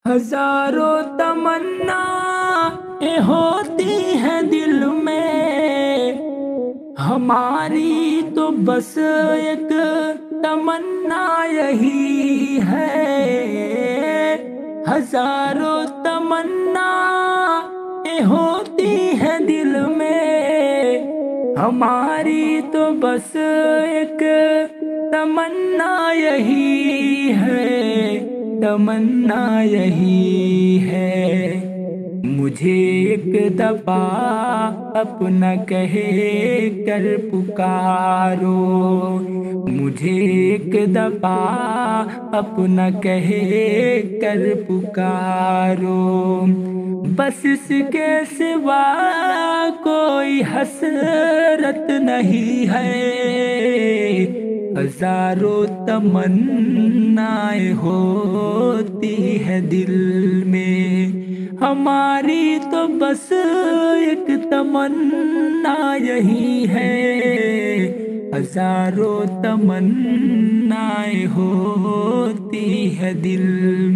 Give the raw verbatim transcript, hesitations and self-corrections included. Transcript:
हजारों तमन्नाएं होती हैं दिल में, हमारी तो बस एक तमन्ना यही है। हजारों तमन्नाएं होती हैं दिल में, हमारी तो बस एक तमन्ना यही है, तमन्ना यही है। मुझे एक दफा अपना कहे कर पुकारो, मुझे एक दफा अपना कहे कर पुकारो। बस इसके सिवा कोई हसरत नहीं है। हजारों तमन्नाएं होती है दिल में, हमारी तो बस एक तमन्ना यही है। हजारों तमन्नाएं होती है दिल